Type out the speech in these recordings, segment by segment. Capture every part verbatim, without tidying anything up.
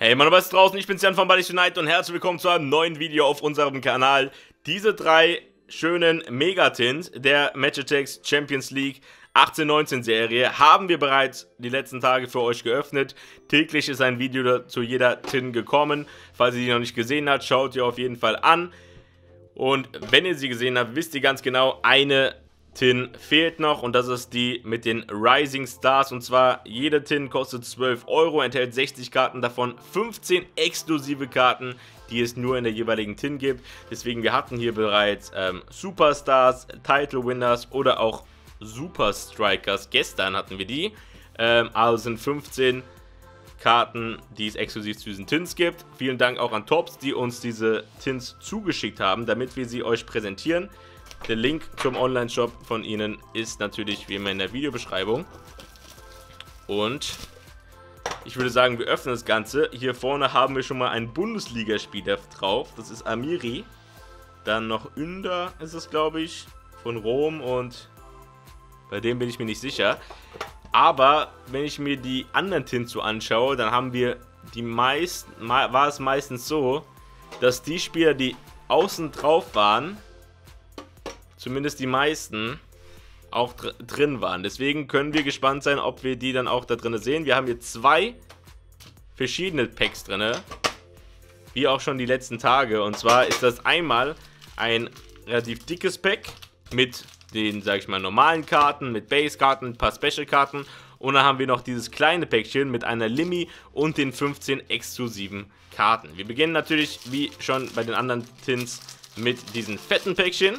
Hey Mann, was ist draußen? Ich bin's Jan von Buddies Unite und herzlich willkommen zu einem neuen Video auf unserem Kanal. Diese drei schönen Megatins der Match Attax Champions League achtzehn neunzehn Serie haben wir bereits die letzten Tage für euch geöffnet. Täglich ist ein Video zu jeder Tin gekommen. Falls ihr die noch nicht gesehen habt, schaut ihr auf jeden Fall an. Und wenn ihr sie gesehen habt, wisst ihr ganz genau, eine Tin fehlt noch und das ist die mit den Rising Stars. Und zwar jede Tin kostet zwölf Euro, enthält sechzig Karten, davon fünfzehn exklusive Karten, die es nur in der jeweiligen Tin gibt. Deswegen, wir hatten hier bereits ähm, Superstars, Title Winners oder auch Super Strikers. Gestern hatten wir die. Ähm, also sind fünfzehn Karten, die es exklusiv zu diesen Tins gibt. Vielen Dank auch an Tops, die uns diese Tins zugeschickt haben, damit wir sie euch präsentieren. Der Link zum Online-Shop von ihnen ist natürlich wie immer in der Videobeschreibung. Und ich würde sagen, wir öffnen das Ganze. Hier vorne haben wir schon mal einen Bundesligaspieler drauf. Das ist Amiri. Dann noch Ünder ist es, glaube ich, von Rom. Und bei dem bin ich mir nicht sicher. Aber wenn ich mir die anderen Tins so anschaue, dann haben wir die meisten, war es meistens so, dass die Spieler, die außen drauf waren, zumindest die meisten, auch dr drin waren. Deswegen können wir gespannt sein, ob wir die dann auch da drin sehen. Wir haben hier zwei verschiedene Packs drin, wie auch schon die letzten Tage. Und zwar ist das einmal ein relativ dickes Pack mit den, sag ich mal, normalen Karten, mit Base-Karten, ein paar Special-Karten. Und dann haben wir noch dieses kleine Päckchen mit einer Limi und den fünfzehn exklusiven Karten. Wir beginnen natürlich, wie schon bei den anderen Tins, mit diesen fetten Päckchen.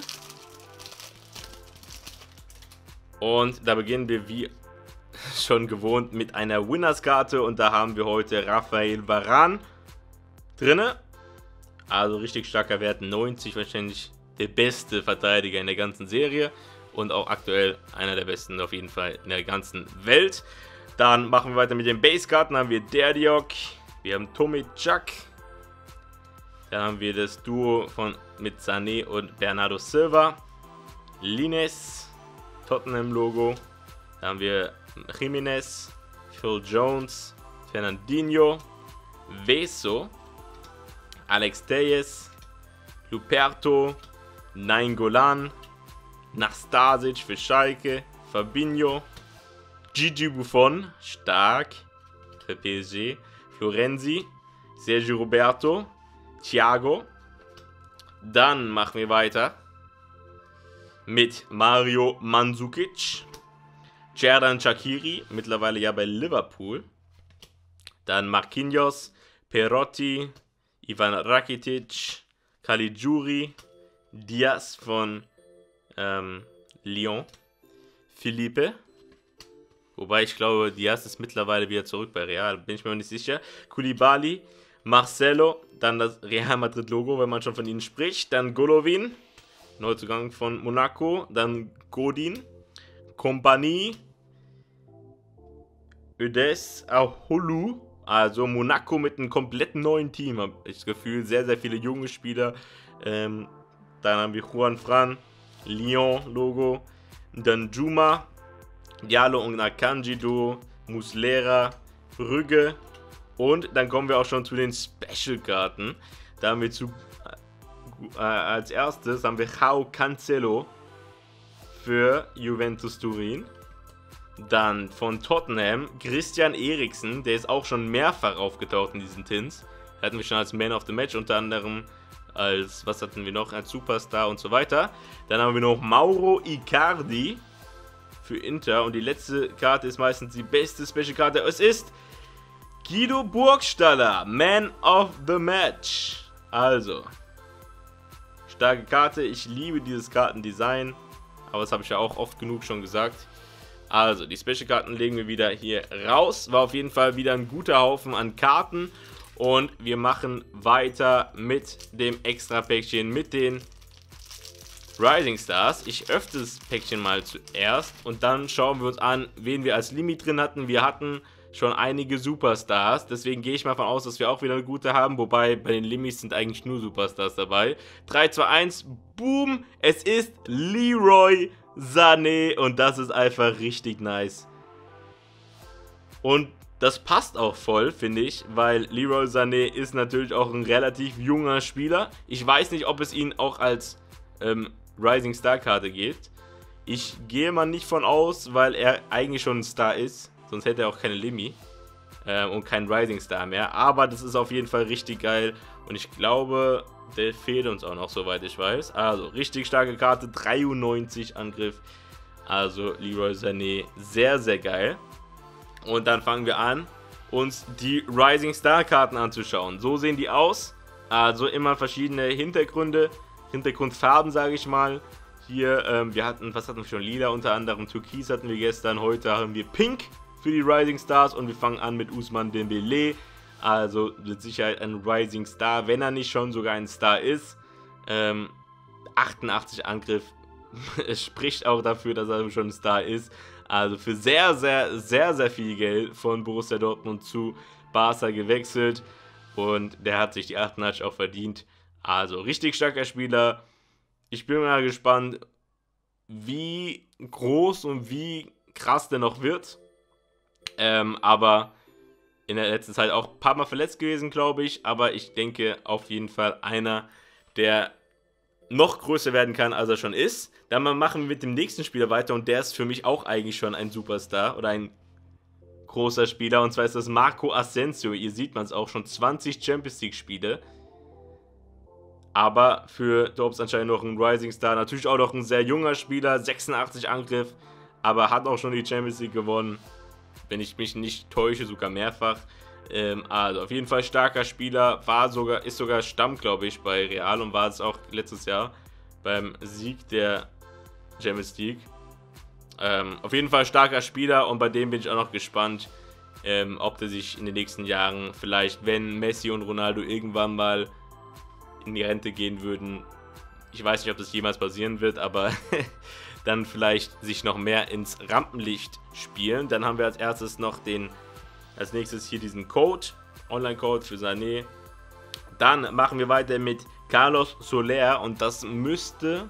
Und da beginnen wir wie schon gewohnt mit einer Winners-Karte. Und da haben wir heute Raphael Varane drinne. Also richtig starker Wert, neunzig, wahrscheinlich der beste Verteidiger in der ganzen Serie. Und auch aktuell einer der besten auf jeden Fall in der ganzen Welt. Dann machen wir weiter mit den Base-Karten. Dann haben wir Derdiok, wir haben Tomicak. Dann haben wir das Duo von, mit Sané und Bernardo Silva. Lines, Tottenham-Logo. Dann haben wir Jimenez, Phil Jones, Fernandinho, Veso, Alex Telles, Luperto, Nainggolan, Nastasic für Schalke, Fabinho, Gigi Buffon, stark, für P S G, Florenzi, Sergio Roberto, Thiago. Dann machen wir weiter mit Mario Mandzukic, Xherdan Shaqiri, mittlerweile ja bei Liverpool. Dann Marquinhos, Perotti, Ivan Rakitic, Caligiuri, Diaz von ähm, Lyon, Philippe, wobei ich glaube, Diaz ist mittlerweile wieder zurück bei Real, bin ich mir noch nicht sicher. Koulibaly, Marcelo, dann das Real Madrid Logo, wenn man schon von ihnen spricht. Dann Golovin, Neuzugang von Monaco. Dann Godin, Kompanie, Ödes, auch Hulu. Also Monaco mit einem komplett neuen Team, habe ich das Gefühl. Sehr, sehr viele junge Spieler. Ähm, dann haben wir Juan Fran, Lyon-Logo. Dann Juma, Diallo und Akanji Duo, Muslera, Brügge. Und dann kommen wir auch schon zu den Special-Karten. Da haben wir zu, äh, als erstes haben wir João Cancelo für Juventus Turin. Dann von Tottenham Christian Eriksen, der ist auch schon mehrfach aufgetaucht in diesen Tins. Hatten wir schon als Man of the Match, unter anderem als, was hatten wir noch, als Superstar und so weiter. Dann haben wir noch Mauro Icardi für Inter und die letzte Karte ist meistens die beste Special-Karte. Es ist Guido Burgstaller, Man of the Match. Also, starke Karte, ich liebe dieses Kartendesign, aber das habe ich ja auch oft genug schon gesagt. Also, die Special-Karten legen wir wieder hier raus. War auf jeden Fall wieder ein guter Haufen an Karten. Und wir machen weiter mit dem Extra-Päckchen, mit den Rising Stars. Ich öffne das Päckchen mal zuerst und dann schauen wir uns an, wen wir als Limit drin hatten. Wir hatten schon einige Superstars, deswegen gehe ich mal davon aus, dass wir auch wieder eine gute haben. Wobei, bei den Limits sind eigentlich nur Superstars dabei. drei, zwei, eins, boom, es ist Leroy Sané und das ist einfach richtig nice. Und das passt auch voll, finde ich, weil Leroy Sané ist natürlich auch ein relativ junger Spieler. Ich weiß nicht, ob es ihn auch als ähm, Rising Star Karte gibt. Ich gehe mal nicht von aus, weil er eigentlich schon ein Star ist. Sonst hätte er auch keine Limi ähm, und keinen Rising Star mehr. Aber das ist auf jeden Fall richtig geil. Und ich glaube, der fehlt uns auch noch, soweit ich weiß. Also, richtig starke Karte, dreiundneunzig Angriff. Also, Leroy Sané, sehr, sehr geil. Und dann fangen wir an, uns die Rising Star Karten anzuschauen. So sehen die aus. Also, immer verschiedene Hintergründe, Hintergrundfarben, sage ich mal. Hier, ähm, wir hatten, was hatten wir schon? Lila unter anderem, Türkis hatten wir gestern. Heute haben wir Pink für die Rising Stars und wir fangen an mit Ousmane Dembélé. Also mit Sicherheit ein Rising Star, wenn er nicht schon sogar ein Star ist. Ähm, achtundachtzig Angriff, es spricht auch dafür, dass er schon ein Star ist. Also für sehr, sehr, sehr, sehr viel Geld von Borussia Dortmund zu Barca gewechselt. Und der hat sich die achtundachtzig auch verdient. Also richtig starker Spieler. Ich bin mal gespannt, wie groß und wie krass der noch wird. Ähm, aber in der letzten Zeit auch ein paar Mal verletzt gewesen, glaube ich. Aber ich denke auf jeden Fall einer, der noch größer werden kann, als er schon ist. Dann machen wir mit dem nächsten Spieler weiter. Und der ist für mich auch eigentlich schon ein Superstar oder ein großer Spieler. Und zwar ist das Marco Asensio. Ihr seht man es auch, schon zwanzig Champions League Spiele. Aber für Dorps anscheinend noch ein Rising Star. Natürlich auch noch ein sehr junger Spieler, sechsundachtzig Angriff. Aber hat auch schon die Champions League gewonnen. Wenn ich mich nicht täusche, sogar mehrfach. Ähm, also auf jeden Fall starker Spieler. War sogar, ist sogar Stamm, glaube ich, bei Real. Und war es auch letztes Jahr beim Sieg der Champions League. Ähm, auf jeden Fall starker Spieler. Und bei dem bin ich auch noch gespannt, ähm, ob der sich in den nächsten Jahren vielleicht, wenn Messi und Ronaldo irgendwann mal in die Rente gehen würden, ich weiß nicht, ob das jemals passieren wird, aber dann vielleicht sich noch mehr ins Rampenlicht spielen. Dann haben wir als erstes noch den, als nächstes hier diesen Code, Online-Code für Sané. Dann machen wir weiter mit Carlos Soler und das müsste,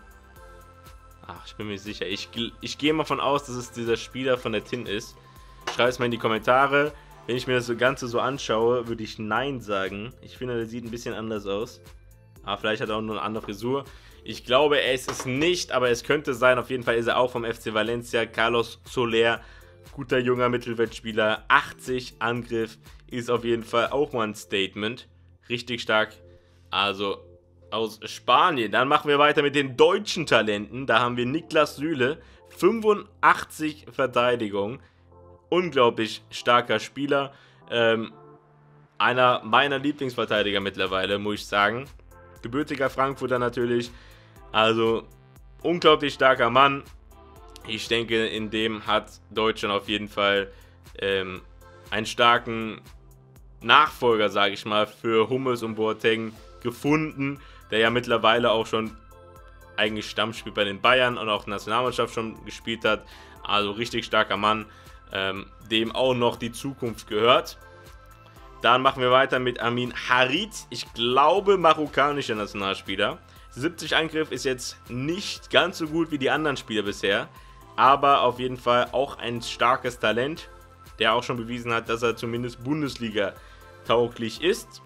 ach, ich bin mir sicher, ich, ich gehe mal von aus, dass es dieser Spieler von der T I N ist. Schreibt es mal in die Kommentare. Wenn ich mir das Ganze so anschaue, würde ich Nein sagen. Ich finde, der sieht ein bisschen anders aus. Aber vielleicht hat er auch nur eine andere Frisur. Ich glaube, er ist es nicht, aber es könnte sein. Auf jeden Fall ist er auch vom F C Valencia. Carlos Soler, guter junger Mittelfeldspieler. achtzig Angriff ist auf jeden Fall auch mal ein Statement. Richtig stark. Also aus Spanien. Dann machen wir weiter mit den deutschen Talenten. Da haben wir Niklas Süle. fünfundachtzig Verteidigung. Unglaublich starker Spieler. Ähm, einer meiner Lieblingsverteidiger mittlerweile, muss ich sagen. Gebürtiger Frankfurter natürlich, also unglaublich starker Mann. Ich denke, in dem hat Deutschland auf jeden Fall ähm, einen starken Nachfolger, sage ich mal, für Hummels und Boateng gefunden, der ja mittlerweile auch schon eigentlich Stamm spielt bei den Bayern und auch Nationalmannschaft schon gespielt hat. Also richtig starker Mann, ähm, dem auch noch die Zukunft gehört. Dann machen wir weiter mit Amin Harit. Ich glaube, marokkanischer Nationalspieler. siebzig Angriff ist jetzt nicht ganz so gut wie die anderen Spieler bisher. Aber auf jeden Fall auch ein starkes Talent, der auch schon bewiesen hat, dass er zumindest Bundesliga tauglich ist.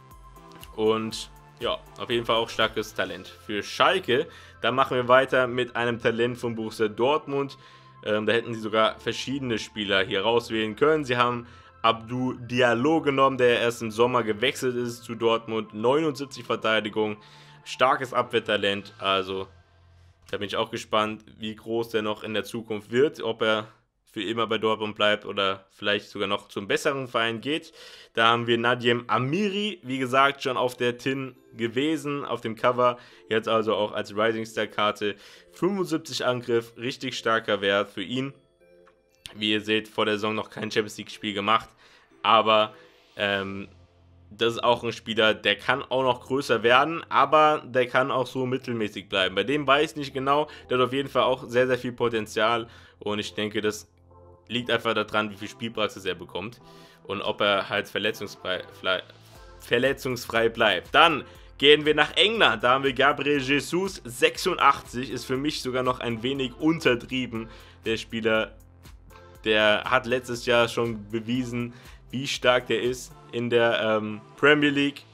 Und ja, auf jeden Fall auch starkes Talent für Schalke. Dann machen wir weiter mit einem Talent von Borussia Dortmund. Ähm, da hätten sie sogar verschiedene Spieler hier rauswählen können. Sie haben Abdou Diallo genommen, der erst im Sommer gewechselt ist zu Dortmund. neunundsiebzig Verteidigung, starkes Abwehrtalent. Also da bin ich auch gespannt, wie groß der noch in der Zukunft wird. Ob er für immer bei Dortmund bleibt oder vielleicht sogar noch zum besseren Verein geht. Da haben wir Nadiem Amiri, wie gesagt, schon auf der T I N gewesen, auf dem Cover. Jetzt also auch als Rising Star Karte. fünfundsiebzig Angriff, richtig starker Wert für ihn. Wie ihr seht, vor der Saison noch kein Champions League Spiel gemacht, aber ähm, das ist auch ein Spieler, der kann auch noch größer werden, aber der kann auch so mittelmäßig bleiben. Bei dem weiß ich nicht genau, der hat auf jeden Fall auch sehr, sehr viel Potenzial und ich denke, das liegt einfach daran, wie viel Spielpraxis er bekommt und ob er halt verletzungsfrei, verletzungsfrei bleibt. Dann gehen wir nach England, da haben wir Gabriel Jesus, sechsundachtzig, ist für mich sogar noch ein wenig untertrieben, der Spieler. Der hat letztes Jahr schon bewiesen, wie stark der ist in der ähm, Premier League.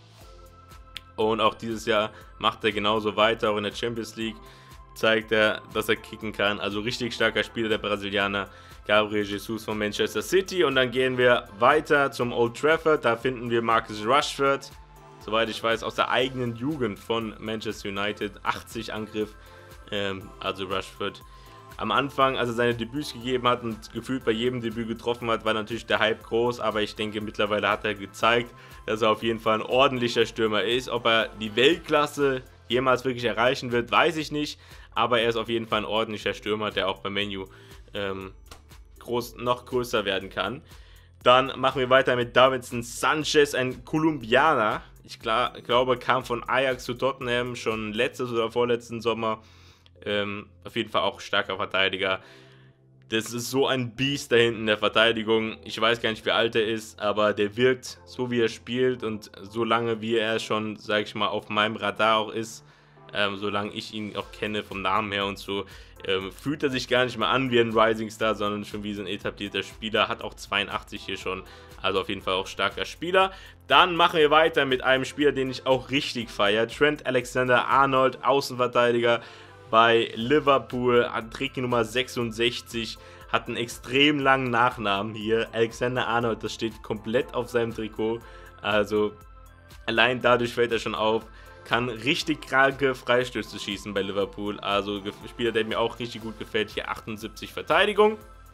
Und auch dieses Jahr macht er genauso weiter, auch in der Champions League zeigt er, dass er kicken kann. Also richtig starker Spieler, der Brasilianer Gabriel Jesus von Manchester City. Und dann gehen wir weiter zum Old Trafford. Da finden wir Marcus Rashford, soweit ich weiß, aus der eigenen Jugend von Manchester United. achtzig Angriff, ähm, also Rashford. Am Anfang, als er seine Debüts gegeben hat und gefühlt bei jedem Debüt getroffen hat, war natürlich der Hype groß. Aber ich denke, mittlerweile hat er gezeigt, dass er auf jeden Fall ein ordentlicher Stürmer ist. Ob er die Weltklasse jemals wirklich erreichen wird, weiß ich nicht. Aber er ist auf jeden Fall ein ordentlicher Stürmer, der auch bei Man U ähm, groß, noch größer werden kann. Dann machen wir weiter mit Davinson Sanchez, ein Kolumbianer. Ich klar, glaube, kam von Ajax zu Tottenham schon letztes oder vorletzten Sommer. Ähm, auf jeden Fall auch starker Verteidiger. Das ist so ein Biest da hinten in der Verteidigung. Ich weiß gar nicht, wie alt er ist, aber der wirkt so, wie er spielt und so lange, wie er schon, sag ich mal, auf meinem Radar auch ist, ähm, solange ich ihn auch kenne vom Namen her und so, ähm, fühlt er sich gar nicht mehr an wie ein Rising Star, sondern schon wie so ein etablierter Spieler. Hat auch zweiundachtzig hier schon, also auf jeden Fall auch starker Spieler. Dann machen wir weiter mit einem Spieler, den ich auch richtig feiere. Trent Alexander-Arnold, Außenverteidiger bei Liverpool, hat Trikot Nummer sechsundsechzig, hat einen extrem langen Nachnamen hier. Alexander-Arnold, das steht komplett auf seinem Trikot. Also allein dadurch fällt er schon auf. Kann richtig kranke Freistöße schießen bei Liverpool. Also Spieler, der mir auch richtig gut gefällt. Hier achtundsiebzig Verteidigung.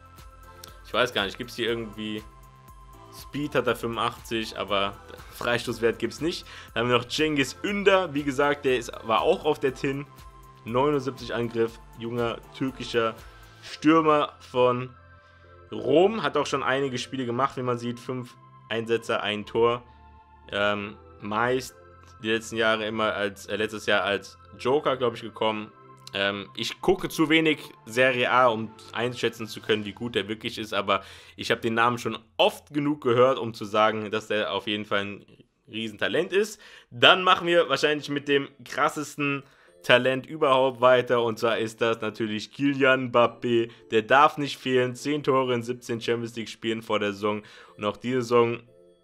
Ich weiß gar nicht, gibt es hier irgendwie... Speed hat er fünfundachtzig, aber Freistoßwert gibt es nicht. Dann haben wir noch Cengiz Ünder. Wie gesagt, der ist, war auch auf der T I N. neunundsiebzig Angriff, junger türkischer Stürmer von Rom. Hat auch schon einige Spiele gemacht, wie man sieht. Fünf Einsätze, ein Tor. Ähm, meist die letzten Jahre immer als, äh, letztes Jahr als Joker, glaube ich, gekommen. Ähm, ich gucke zu wenig Serie A, um einschätzen zu können, wie gut der wirklich ist. Aber ich habe den Namen schon oft genug gehört, um zu sagen, dass der auf jeden Fall ein Riesentalent ist. Dann machen wir wahrscheinlich mit dem krassesten Talent überhaupt weiter, und zwar ist das natürlich Kylian Mbappé. Der darf nicht fehlen, zehn Tore in siebzehn Champions League Spielen vor der Saison, und auch diese Saison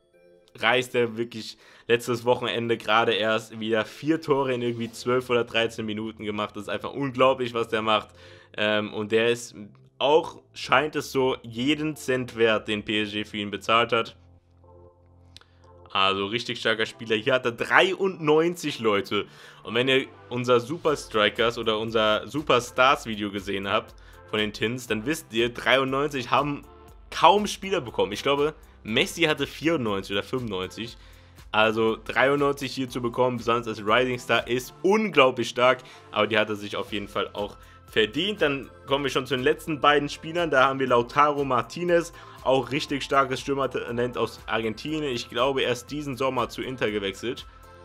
reißt er wirklich letztes Wochenende gerade erst wieder vier Tore in irgendwie zwölf oder dreizehn Minuten gemacht. Das ist einfach unglaublich, was der macht, ähm, und der ist auch, scheint es so, jeden Cent wert, den P S G für ihn bezahlt hat. Also richtig starker Spieler. Hier hat er dreiundneunzig, Leute. Und wenn ihr unser Super Strikers oder unser Superstars Video gesehen habt von den Tins, dann wisst ihr, dreiundneunzig haben kaum Spieler bekommen. Ich glaube, Messi hatte vierundneunzig oder fünfundneunzig. Also dreiundneunzig hier zu bekommen, besonders als Rising Star, ist unglaublich stark. Aber die hat er sich auf jeden Fall auch verdient. Dann kommen wir schon zu den letzten beiden Spielern. Da haben wir Lautaro Martinez, auch richtig starkes Stürmertalent aus Argentinien. Ich glaube, erst diesen Sommer zu Inter gewechselt.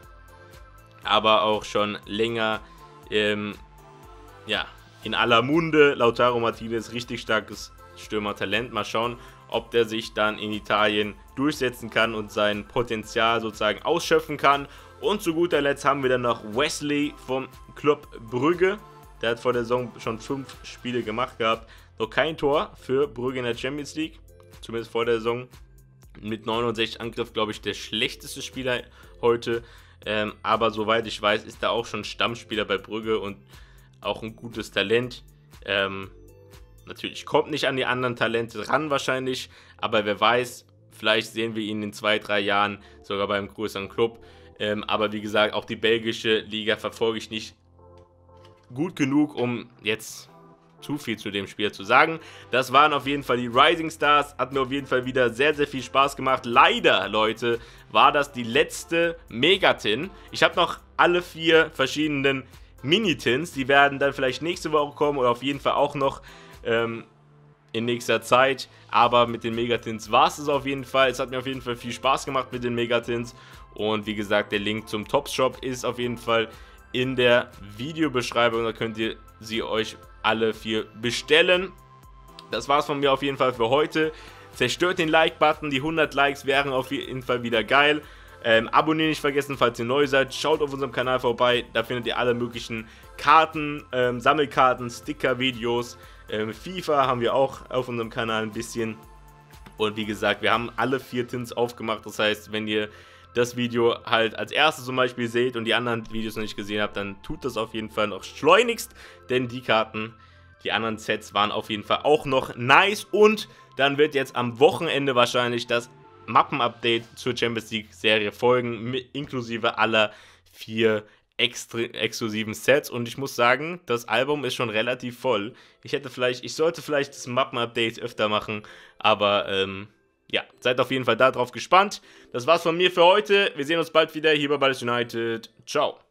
Aber auch schon länger ähm, ja, in aller Munde. Lautaro Martinez, richtig starkes Stürmertalent. Mal schauen, ob der sich dann in Italien durchsetzen kann und sein Potenzial sozusagen ausschöpfen kann. Und zu guter Letzt haben wir dann noch Wesley vom Club Brügge. Der hat vor der Saison schon fünf Spiele gemacht gehabt. Noch kein Tor für Brügge in der Champions League. Zumindest vor der Saison. Mit neunundsechzig Angriff, glaube ich, der schlechteste Spieler heute. Ähm, aber soweit ich weiß, ist er auch schon Stammspieler bei Brügge und auch ein gutes Talent. Ähm, natürlich kommt nicht an die anderen Talente ran wahrscheinlich. Aber wer weiß, vielleicht sehen wir ihn in zwei, drei Jahren sogar beim größeren Club. Ähm, aber wie gesagt, auch die belgische Liga verfolge ich nicht gut genug, um jetzt zu viel zu dem Spieler zu sagen. Das waren auf jeden Fall die Rising Stars. Hat mir auf jeden Fall wieder sehr, sehr viel Spaß gemacht. Leider, Leute, war das die letzte Megatin. Ich habe noch alle vier verschiedenen Mini-Tins. Die werden dann vielleicht nächste Woche kommen oder auf jeden Fall auch noch ähm, in nächster Zeit. Aber mit den Megatins war es es auf jeden Fall. Es hat mir auf jeden Fall viel Spaß gemacht mit den Megatins. Und wie gesagt, der Link zum Topshop ist auf jeden Fall in der Videobeschreibung. Da könnt ihr sie euch alle vier bestellen. Das war's von mir auf jeden Fall für heute. Zerstört den Like-Button. Die hundert Likes wären auf jeden Fall wieder geil. Ähm, abonnieren nicht vergessen, falls ihr neu seid. Schaut auf unserem Kanal vorbei. Da findet ihr alle möglichen Karten, ähm, Sammelkarten, Sticker-Videos, ähm, FIFA haben wir auch auf unserem Kanal ein bisschen. Und wie gesagt, wir haben alle vier Tins aufgemacht. Das heißt, wenn ihr das Video halt als erstes zum Beispiel seht und die anderen Videos noch nicht gesehen habt, dann tut das auf jeden Fall noch schleunigst, denn die Karten, die anderen Sets waren auf jeden Fall auch noch nice. Und dann wird jetzt am Wochenende wahrscheinlich das Mappen-Update zur Champions League-Serie folgen, inklusive aller vier extra exklusiven Sets. Und ich muss sagen, das Album ist schon relativ voll. Ich hätte vielleicht, ich sollte vielleicht das Mappen-Update öfter machen, aber ähm, ja, seid auf jeden Fall darauf gespannt. Das war's von mir für heute. Wir sehen uns bald wieder hier bei Ballers United. Ciao.